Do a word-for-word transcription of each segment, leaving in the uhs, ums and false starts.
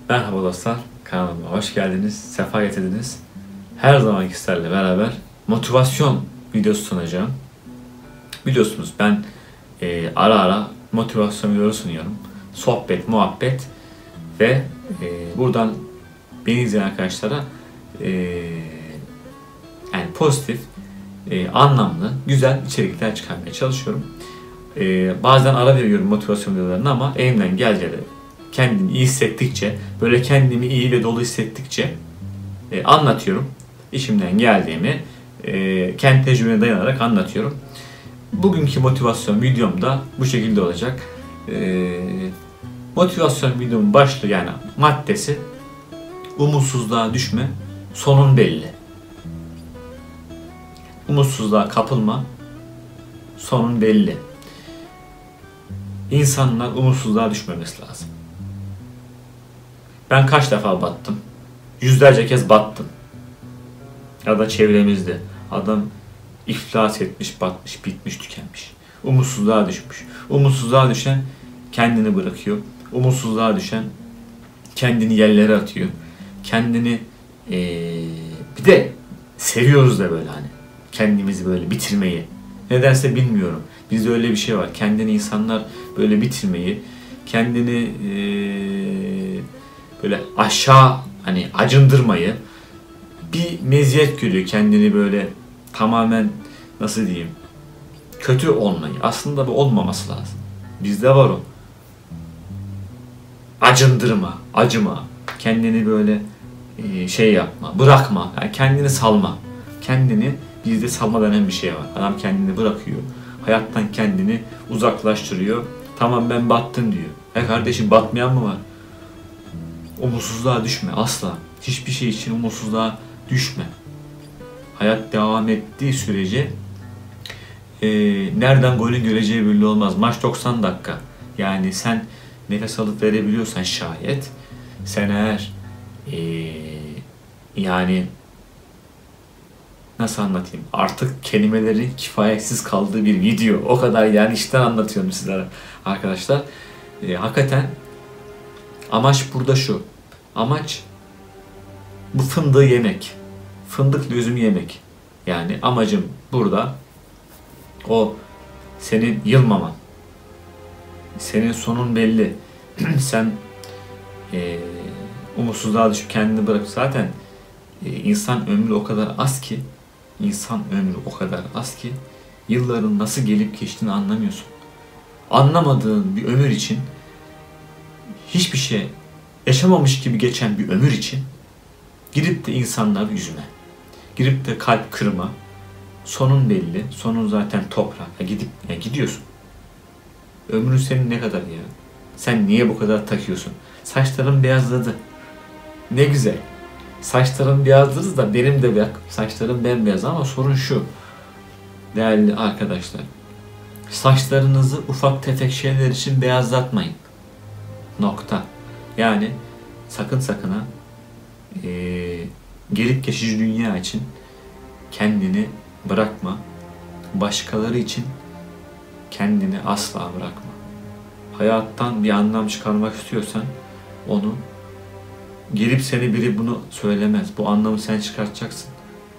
Merhaba dostlar, kanalıma hoş geldiniz, sefa getirdiniz. Her zamanki sizlerle beraber motivasyon videosu sunacağım. Biliyorsunuz ben e, ara ara motivasyon videosu sunuyorum. Sohbet, muhabbet ve e, buradan beni izleyen arkadaşlara e, yani pozitif, e, anlamlı, güzel içerikler çıkarmaya çalışıyorum. E, bazen ara veriyorum motivasyon videolarını ama elimden geldiğince kendimi iyi hissettikçe, böyle kendimi iyi ve dolu hissettikçe e, anlatıyorum. İşimden geldiğimi e, kendi tecrübeme dayanarak anlatıyorum. Bugünkü motivasyon videom da bu şekilde olacak. E, motivasyon videomun başlığı yani maddesi umutsuzluğa düşme, sonun belli. Umutsuzluğa kapılma, sonun belli. İnsanlar umutsuzluğa düşmemesi lazım. Ben kaç defa battım? Yüzlerce kez battım. Ya da çevremizde. Adam iflas etmiş, batmış, bitmiş, tükenmiş. Umutsuzluğa düşmüş. Umutsuzluğa düşen kendini bırakıyor. Umutsuzluğa düşen kendini yerlere atıyor. Kendini ee, bir de seviyoruz da böyle hani. Kendimizi böyle bitirmeyi. Nedense bilmiyorum. Bizde öyle bir şey var. Kendini insanlar böyle bitirmeyi, kendini ee, böyle aşağı hani acındırmayı bir meziyet görüyor. Kendini böyle tamamen nasıl diyeyim kötü olmayı. Aslında bu olmaması lazım. Bizde var o. Acındırma, acıma, kendini böyle e, şey yapma, bırakma, yani kendini salma. Kendini bizde salma denen bir şey var. Adam kendini bırakıyor. Hayattan kendini uzaklaştırıyor. Tamam ben battım diyor. E kardeşim batmayan mı var? Umutsuzluğa düşme asla. Hiçbir şey için umutsuzluğa düşme. Hayat devam ettiği sürece e, nereden golün göreceği belli olmaz. Maç doksan dakika. Yani sen nefes alıp verebiliyorsan şayet sen eğer e, yani nasıl anlatayım? Artık kelimelerin kifayetsiz kaldığı bir video. O kadar yani işten anlatıyorum sizlere arkadaşlar. E, hakikaten amaç burada şu. Amaç bu fındığı yemek. Fındıklı üzümü yemek. Yani amacım burada o senin yılmaman. Senin sonun belli. Sen e, umutsuzluğa düşüp kendini bırak. Zaten e, insan ömrü o kadar az ki insan ömrü o kadar az ki yılların nasıl gelip geçtiğini anlamıyorsun. Anlamadığın bir ömür için hiçbir şey yaşamamış gibi geçen bir ömür için girip de insanları üzme. Girip de kalp kırma. Sonun belli. Sonun zaten toprak. Ya gidip ya gidiyorsun. Ömrün senin ne kadar ya? Sen niye bu kadar takıyorsun? Saçlarım beyazladı. Ne güzel. Saçlarım beyazladı da benim de bak saçlarım bembeyaz ama sorun şu. Değerli arkadaşlar. Saçlarınızı ufak tefek şeyler için beyazlatmayın. Nokta. Yani sakın sakın ha e, gelip geçici dünya için kendini bırakma. Başkaları için kendini asla bırakma. Hayattan bir anlam çıkarmak istiyorsan onu gelip seni biri bunu söylemez. Bu anlamı sen çıkartacaksın.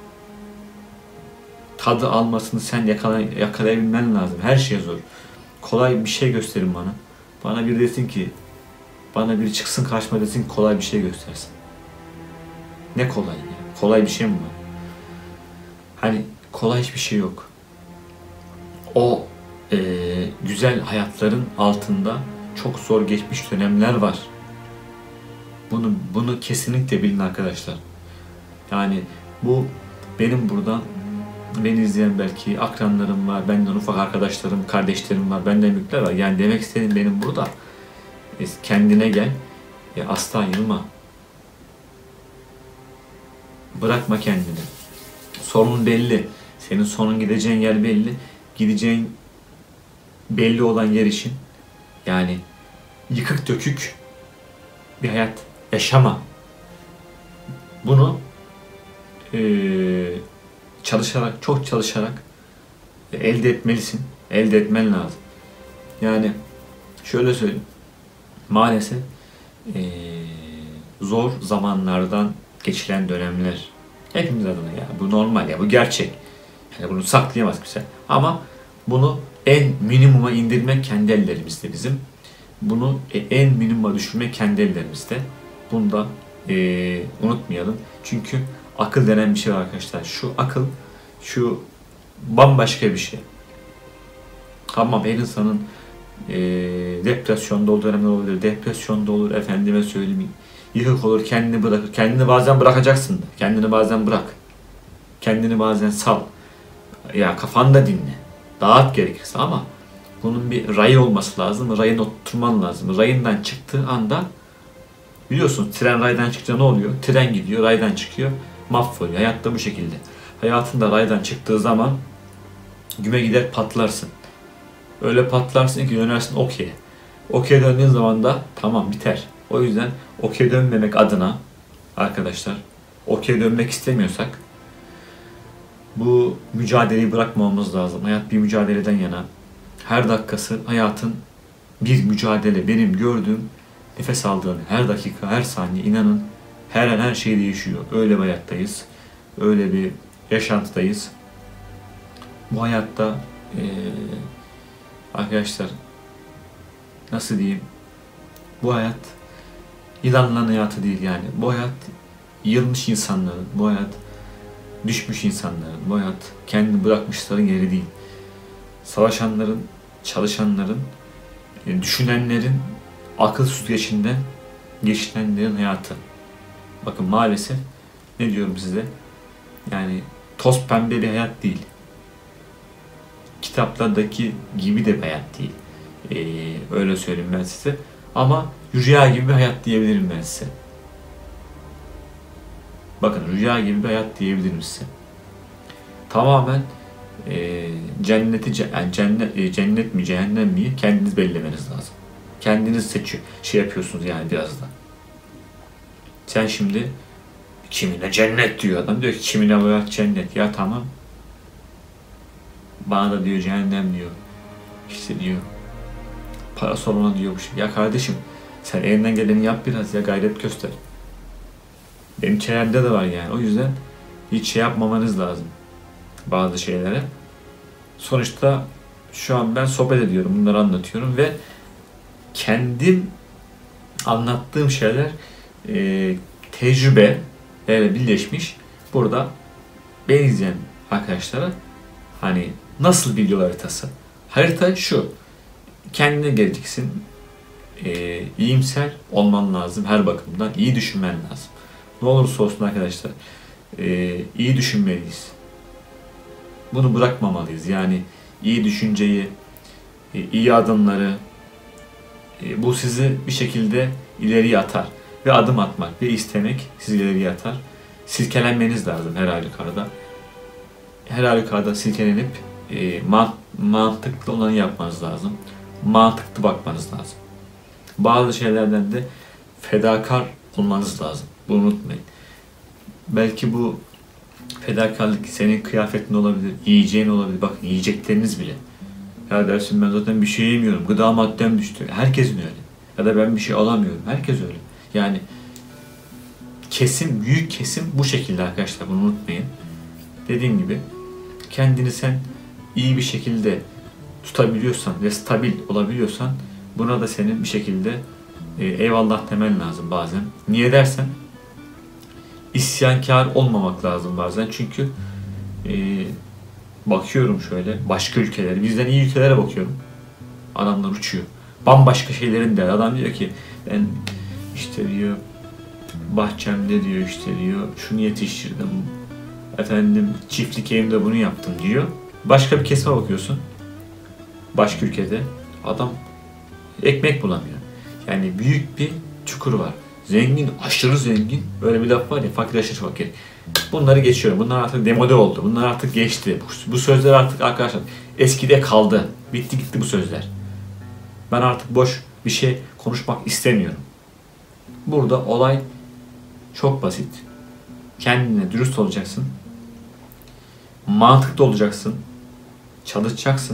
Tadı almasını sen yakalay yakalayabilmen lazım. Her şey zor. Kolay bir şey gösterin bana. Bana biri desin ki bana biri çıksın karşıma desin kolay bir şey göstersin. Ne kolay ya? Kolay bir şey mi var? Hani kolay hiçbir şey yok. O e, güzel hayatların altında çok zor geçmiş dönemler var. Bunu bunu kesinlikle bilin arkadaşlar. Yani bu benim buradan beni izleyen belki akranlarım var, benden ufak arkadaşlarım, kardeşlerim var, benden büyükler var. Yani demek istediğim benim burada e, kendine gel, e, asla yılma. Bırakma kendini. Sonun belli. Senin sonun gideceğin yer belli. Gideceğin belli olan yer için yani yıkık dökük bir hayat yaşama. Bunu e, çalışarak, çok çalışarak elde etmelisin. Elde etmen lazım. Yani şöyle söyleyeyim. Maalesef e, zor zamanlardan geçilen dönemler. Hepimiz adına ya. Bu normal ya. Bu gerçek. Yani bunu saklayamaz kimse. Ama bunu en minimuma indirmek kendi ellerimizde bizim. Bunu en minimuma düşürmek kendi ellerimizde. Bunu da e, unutmayalım. Çünkü akıl denen bir şey var arkadaşlar. Şu akıl, şu bambaşka bir şey. Tamam, her insanın e, depresyonda olduğu dönemler olabilir. Depresyonda olur, efendime söyleyeyim. Yıkık olur, kendini bırakır. Kendini bazen bırakacaksın da. Kendini bazen bırak. Kendini bazen sal. Ya kafanı da dinle. Dağıt gerekirse ama bunun bir rayı olması lazım. Rayına oturman lazım. Rayından çıktığı anda biliyorsun, tren raydan çıkınca ne oluyor? Tren gidiyor, raydan çıkıyor, mahvoluyor. Hayat da bu şekilde. Hayatında raydan çıktığı zaman güme gider patlarsın. Öyle patlarsın ki dönersin okey'e. Okey'e döndüğün zaman da tamam biter. O yüzden okey'e dönmemek adına arkadaşlar, okey'e dönmek istemiyorsak bu mücadeleyi bırakmamamız lazım. Hayat bir mücadeleden yana. Her dakikası hayatın bir mücadele. Benim gördüğüm, nefes aldığım her dakika, her saniye, inanın her an her şey değişiyor. Öyle bir hayattayız. Öyle bir yaşantıdayız. Bu hayatta ee, arkadaşlar nasıl diyeyim? Bu hayat yılanların hayatı değil yani. Bu hayat yılmış insanların, bu hayat düşmüş insanların, bu hayat kendini bırakmışların yeri değil. Savaşanların, çalışanların, düşünenlerin, akıl süzgecinden geçilenlerin hayatı. Bakın maalesef ne diyorum size? Yani toz pembe bir hayat değil. Kitaplardaki gibi de bir hayat değil. Ee, öyle söyleyeyim ben size. Ama rüya gibi bir hayat diyebilirim ben size. Bakın rüya gibi bir hayat diyebilirim size. Tamamen e, cenneti yani cennet, e, cennet mi cehennem mi kendiniz belirlemeniz lazım. Kendiniz seçiyor. Şey yapıyorsunuz yani biraz da. Sen şimdi kimine cennet diyor adam. Diyor ki kimine bu hayat cennet. Ya tamam. Bana da diyor cehennem diyor. İşte diyor. Parası olana diyor bu şey. Ya kardeşim sen elinden geleni yap biraz ya, gayret göster. Benim çevremde de var yani. O yüzden hiç şey yapmamanız lazım. Bazı şeylere. Sonuçta şu an ben sohbet ediyorum. Bunları anlatıyorum ve kendim anlattığım şeyler e, tecrübelerle birleşmiş. Burada beni izleyen arkadaşlara hani nasıl bir yol haritası? Harita şu. Kendine geleceksin. E, iyimser olman lazım her bakımdan. İyi düşünmen lazım. Ne olursa olsun arkadaşlar e, iyi düşünmeliyiz. Bunu bırakmamalıyız. Yani iyi düşünceyi, e, iyi adımları e, bu sizi bir şekilde ileriye atar. Ve adım atmak ve istemek sizi ileriye atar. Silkelenmeniz lazım her halükarda. Her halükarda silkelenip e, mant mantıklı olanı yapmanız lazım. Mantıklı bakmanız lazım. Bazı şeylerden de fedakar olmanız lazım. Bunu unutmayın. Belki bu fedakarlık senin kıyafetin olabilir, yiyeceğin olabilir. Bakın yiyecekleriniz bile. Ya dersin ben zaten bir şey yemiyorum, gıda maddem düştü. Herkesin öyle. Ya da ben bir şey alamıyorum. Herkes öyle. Yani kesim, büyük kesim bu şekilde arkadaşlar. Bunu unutmayın. Dediğim gibi kendini sen iyi bir şekilde tutabiliyorsan ve stabil olabiliyorsan buna da senin bir şekilde e, eyvallah demen lazım bazen. Niye dersen isyankar olmamak lazım bazen. Çünkü e, bakıyorum şöyle başka ülkelere, bizden iyi ülkelere bakıyorum. Adamlar uçuyor. Bambaşka şeylerin de. Adam diyor ki ben işte diyor bahçemde diyor işte diyor şunu yetiştirdim. Efendim çiftlik evimde bunu yaptım diyor. Başka bir kesime bakıyorsun. Başka ülkede adam ekmek bulamıyor. Yani büyük bir çukur var. Zengin, aşırı zengin. Böyle bir laf var ya, fakir aşırı fakir. Bunları geçiyorum. Bunlar artık demode oldu. Bunlar artık geçti. Bu sözler artık arkadaşlar eskide kaldı. Bitti gitti bu sözler. Ben artık boş bir şey konuşmak istemiyorum. Burada olay çok basit. Kendine dürüst olacaksın. Mantıklı olacaksın. Çalışacaksın.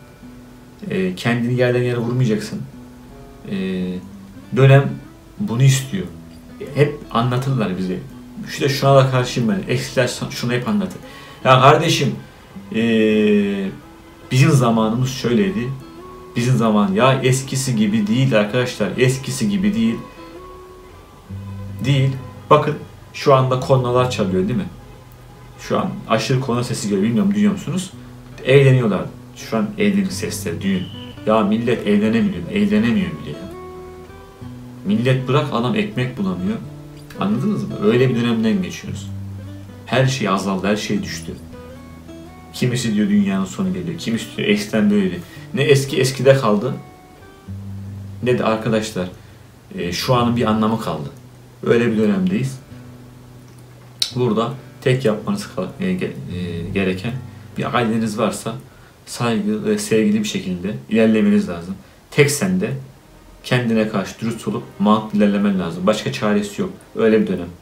E, kendini yerden yere vurmayacaksın. E, dönem bunu istiyor. hep anlatırlar bize. İşte şuna da karşıyım ben. Eskiler şunu hep anlatır. Ya kardeşim ee, bizim zamanımız şöyleydi. Bizim zaman ya eskisi gibi değil arkadaşlar. Eskisi gibi değil. Değil. Bakın şu anda kornalar çalıyor değil mi? Şu an aşırı korna sesi geliyor. Bilmiyorum duyuyor musunuz? Eğleniyorlar. Şu an evlilik sesleri, düğün. Ya millet eğlenemiyor. Eğlenemiyor bile ya. Millet bırak adam ekmek bulamıyor. Anladınız mı? Öyle bir dönemden geçiyoruz. Her şey azaldı, her şey düştü. Kimisi diyor dünyanın sonu geliyor. Kimisi diyor eskiden böyleydi. Ne eski eskide kaldı. Ne de arkadaşlar e, şu anın bir anlamı kaldı. Öyle bir dönemdeyiz. Burada tek yapmanız e, e, gereken bir aileniz varsa saygı ve sevgili bir şekilde ilerlemeniz lazım. Tek sende kendine karşı dürüst olup mantıklı ilerlemen lazım. Başka çaresi yok. Öyle bir dönem.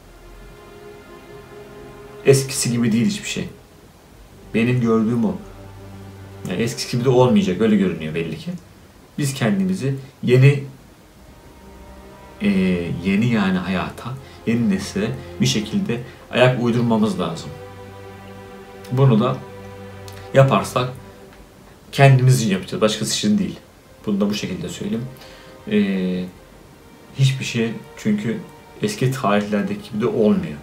Eskisi gibi değil hiçbir şey. Benim gördüğüm o. Yani eskisi gibi de olmayacak. Öyle görünüyor belli ki. Biz kendimizi yeni e, yeni yani hayata, yeni nesile bir şekilde ayak uydurmamız lazım. Bunu da yaparsak kendimiz için yapacağız. Başkası için değil. Bunu da bu şekilde söyleyeyim. Ee, hiçbir şey çünkü eski tarihlerdeki gibi de olmuyor.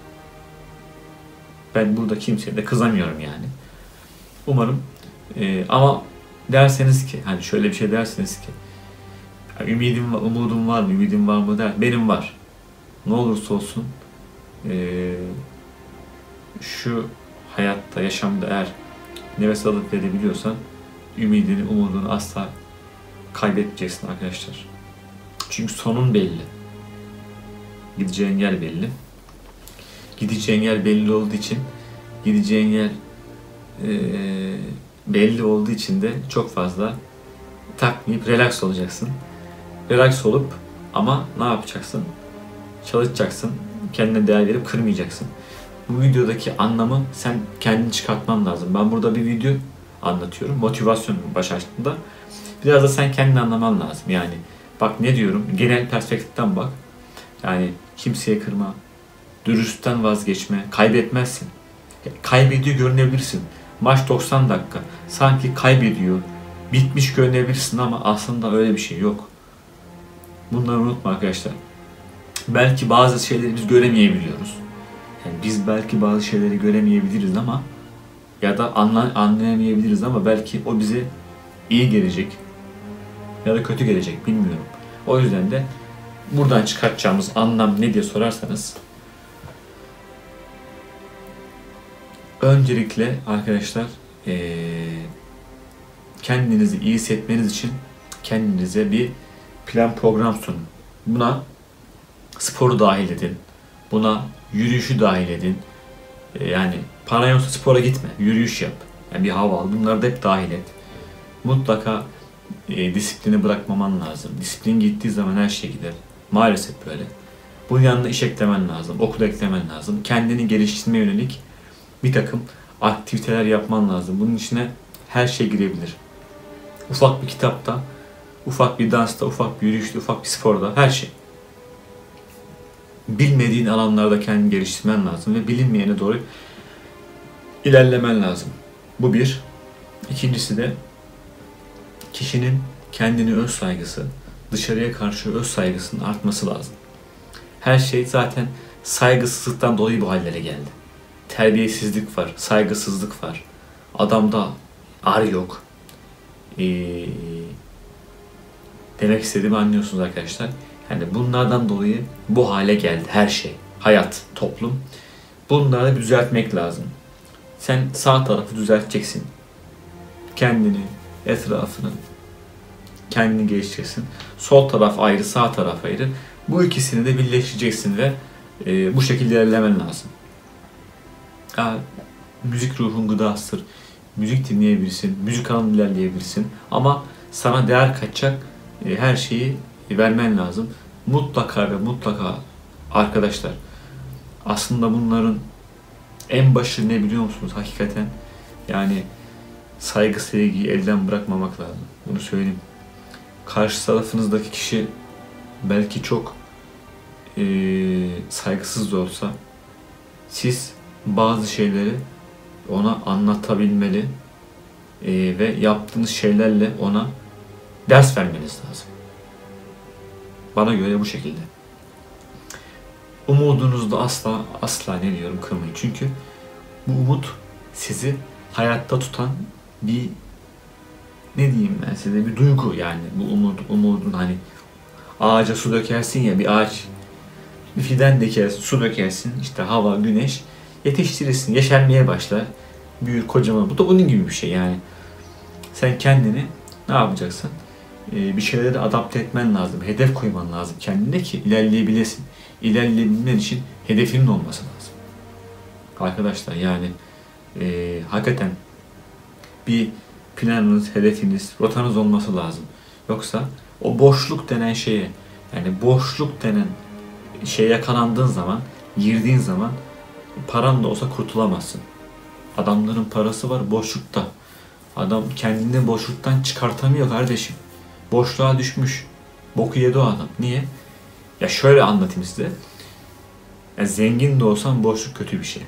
Ben burada kimseye de kızamıyorum yani. Umarım e, ama derseniz ki hani şöyle bir şey derseniz ki ümidim var, umudum var mı, ümidim var mı der. Benim var. Ne olursa olsun e, şu hayatta, yaşamda eğer nefes alıp verebiliyorsan ümidini, umudunu asla kaybetmeyeceksin arkadaşlar. Çünkü sonun belli. Gideceğin yer belli. Gideceğin yer belli olduğu için gideceğin yer e, belli olduğu için de çok fazla takmayıp relax olacaksın. Relax olup ama ne yapacaksın? Çalışacaksın. Kendine değer verip kırmayacaksın. Bu videodaki anlamı sen kendin çıkartman lazım. Ben burada bir video anlatıyorum. Motivasyon baş açtığında. Biraz da sen kendini anlaman lazım. Yani bak ne diyorum? Genel perspektiften bak. Yani kimseye kırma. Dürüstten vazgeçme. Kaybetmezsin. Kaybediyor görünebilirsin. Maç doksan dakika. Sanki kaybediyor. Bitmiş görünebilirsin ama aslında öyle bir şey yok. Bunları unutma arkadaşlar. Belki bazı şeyleri biz göremeyebiliyoruz. Yani biz belki bazı şeyleri göremeyebiliriz ama ya da anla, anlayamayabiliriz ama belki o bize iyi gelecek ya da kötü gelecek bilmiyorum. O yüzden de buradan çıkartacağımız anlam ne diye sorarsanız öncelikle arkadaşlar ee, kendinizi iyi hissetmeniz için kendinize bir plan program sunun. Buna sporu dahil edin. Buna yürüyüşü dahil edin. Ee, yani paran yoksa spora gitme. Yürüyüş yap. Yani bir hava al. Bunları da hep dahil et. Mutlaka e, disiplini bırakmaman lazım. Disiplin gittiği zaman her şey gider. Maalesef böyle. Bunun yanında iş eklemen lazım. Okul eklemen lazım. Kendini geliştirmeye yönelik bir takım aktiviteler yapman lazım. Bunun içine her şey girebilir. Ufak bir kitapta, ufak bir dansta, ufak bir yürüyüşte, ufak bir sporda her şey. Bilmediğin alanlarda kendini geliştirmen lazım ve bilinmeyene doğru ilerlemen lazım. Bu bir. İkincisi de kişinin kendini öz saygısı, dışarıya karşı öz saygısının artması lazım. Her şey zaten saygısızlıktan dolayı bu hallere geldi. Terbiyesizlik var, saygısızlık var. Adamda ar yok. Ee, demek istediğimi anlıyorsunuz arkadaşlar. Yani bunlardan dolayı bu hale geldi her şey. Hayat, toplum. Bunları bir düzeltmek lazım. Sen sağ tarafı düzelteceksin. Kendini, etrafını, kendini geliştireceksin. Sol taraf ayrı, sağ taraf ayrı. Bu ikisini de birleştireceksin ve e, bu şekilde ilerlemen lazım. Ya, müzik ruhun gıdasıdır. Müzik dinleyebilirsin, müzik alanında ilerleyebilirsin. Ama sana değer katacak e, her şeyi vermen lazım. Mutlaka ve mutlaka arkadaşlar aslında bunların en başı ne biliyor musunuz hakikaten? Yani saygı sevgiyi elden bırakmamak lazım. Bunu söyleyeyim. Karşı tarafınızdaki kişi belki çok e, saygısız da olsa siz bazı şeyleri ona anlatabilmeli e, ve yaptığınız şeylerle ona ders vermeniz lazım. Bana göre bu şekilde. Umudunuzu da asla asla ne diyorum kırmayın. Çünkü bu umut sizi hayatta tutan bir, ne diyeyim ben size, bir duygu yani. Bu umut, umudun hani ağaca su dökersin ya, bir ağaç, bir fidan dikersin, su dökersin, işte hava, güneş, yetiştirirsin, yeşermeye başlar, büyür kocaman. Bu da bunun gibi bir şey yani. Sen kendini ne yapacaksın? Ee, bir şeyleri adapte etmen lazım, hedef koyman lazım kendine ki ilerleyebilesin. İlerleyebilmen için hedefinin olması lazım. Arkadaşlar yani e, hakikaten bir planınız, hedefiniz, rotanız olması lazım. Yoksa o boşluk denen şeye, yani boşluk denen şeye yakalandığın zaman, girdiğin zaman paran da olsa kurtulamazsın. Adamların parası var boşlukta. Adam kendini boşluktan çıkartamıyor kardeşim. Boşluğa düşmüş. Boku yedi o adam. Niye? Ya şöyle anlatayım size. Ya zengin de olsan boşluk kötü bir şey.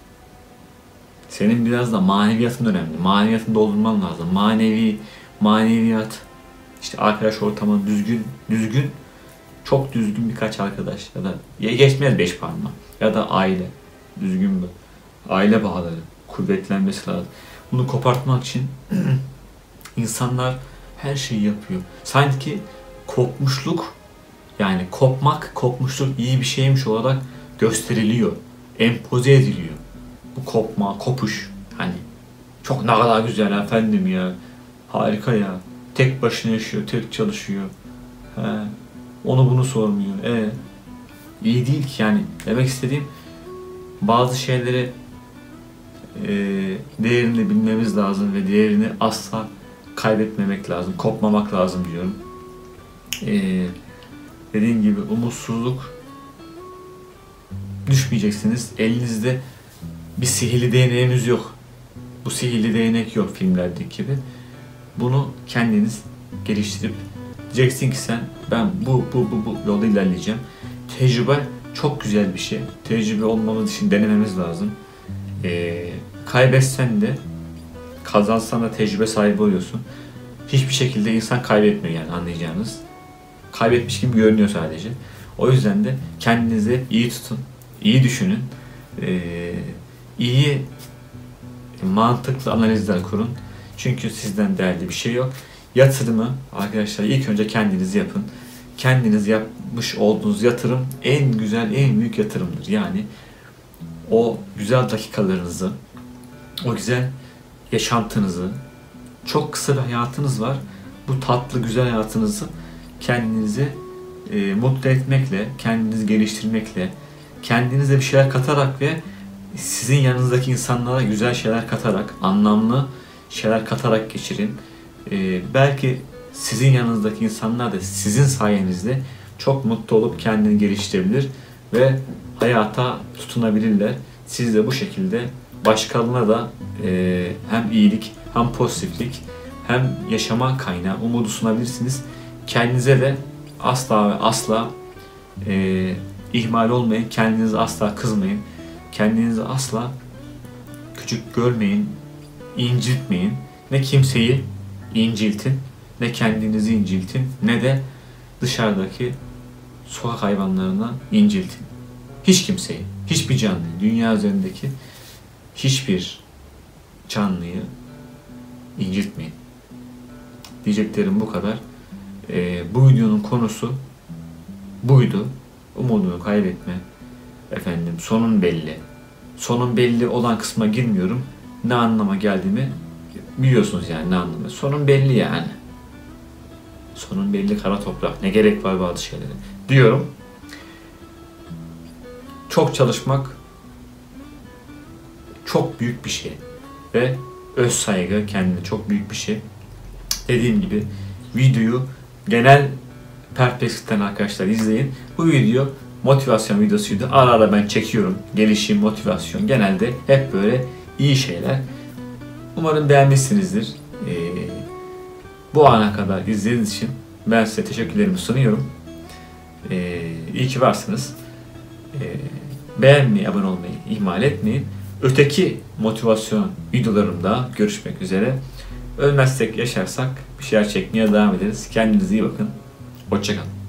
Senin biraz da maneviyatın önemli. Maneviyatını doldurman lazım. Manevi, maneviyat, işte arkadaş ortamı düzgün, düzgün, çok düzgün birkaç arkadaş ya da ya geçmez beş parmağı ya da aile, düzgün bir aile bağları kuvvetlenmesi lazım. Bunu kopartmak için insanlar her şeyi yapıyor. Sanki kopmuşluk, yani kopmak, kopmuşluk iyi bir şeymiş olarak gösteriliyor, empoze ediliyor. Bu kopma, kopuş, hani çok ne kadar güzel efendim ya, harika ya, tek başına yaşıyor, tek çalışıyor, he, onu bunu sormuyor, e iyi değil ki yani. Demek istediğim, bazı şeyleri e, değerini bilmemiz lazım ve değerini asla kaybetmemek lazım, kopmamak lazım diyorum. E, dediğim gibi umutsuzluk, düşmeyeceksiniz. Elinizde bir sihirli değneğiniz yok. Bu sihirli değnek yok filmlerdeki gibi. Bunu kendiniz geliştirip diyeceksin ki sen, ben bu bu bu bu yolda ilerleyeceğim. Tecrübe çok güzel bir şey. Tecrübe olmamız için denememiz lazım. Ee, kaybetsen de kazansan da tecrübe sahibi oluyorsun. Hiçbir şekilde insan kaybetmiyor yani, anlayacağınız. Kaybetmiş gibi görünüyor sadece. O yüzden de kendinizi iyi tutun, iyi düşünün, ee, iyi mantıklı analizler kurun. Çünkü sizden değerli bir şey yok. Yatırımı arkadaşlar ilk önce kendiniz yapın. Kendiniz yapmış olduğunuz yatırım en güzel, en büyük yatırımdır. Yani o güzel dakikalarınızı, o güzel yaşantınızı, çok kısa bir hayatınız var. Bu tatlı, güzel hayatınızı kendinizi e, mutlu etmekle, kendinizi geliştirmekle, kendinize bir şeyler katarak ve sizin yanınızdaki insanlara güzel şeyler katarak, anlamlı şeyler katarak geçirin. Ee, belki sizin yanınızdaki insanlar da sizin sayenizde çok mutlu olup kendini geliştirebilir ve hayata tutunabilirler. Siz de bu şekilde başkalarına da e, hem iyilik, hem pozitiflik, hem yaşama kaynağı, umudu sunabilirsiniz. Kendinize de asla ve asla e, ihmal olmayın. Kendinize asla kızmayın. Kendinizi asla küçük görmeyin, incitmeyin. Ne kimseyi inciltin, ne kendinizi inciltin, ne de dışarıdaki sokak hayvanlarına inciltin. Hiç kimseyi, hiçbir canlıyı, dünya üzerindeki hiçbir canlıyı incitmeyin. Diyeceklerim bu kadar. Ee, bu videonun konusu buydu. Umudunu kaybetme. Efendim, sonun belli. Sonun belli olan kısma girmiyorum. Ne anlama geldiğimi biliyorsunuz yani, ne anlamı. Sonun belli yani. Sonun belli, kara toprak. Ne gerek var bazı şeylere diyorum. Çok çalışmak çok büyük bir şey. Ve öz saygı kendine çok büyük bir şey. Dediğim gibi videoyu genel perspektiften arkadaşlar izleyin. Bu video motivasyon videosuydu. Ara ara ben çekiyorum. Gelişim, motivasyon. Genelde hep böyle iyi şeyler. Umarım beğenmişsinizdir. Ee, bu ana kadar izlediğiniz için ben size teşekkürlerimi sunuyorum. Ee, iyi ki varsınız. beğenmeyi, abone olmayı ihmal etmeyin. Öteki motivasyon videolarımda görüşmek üzere. Ölmezsek, yaşarsak bir şeyler çekmeye devam ederiz. Kendinize iyi bakın. Hoşça kalın.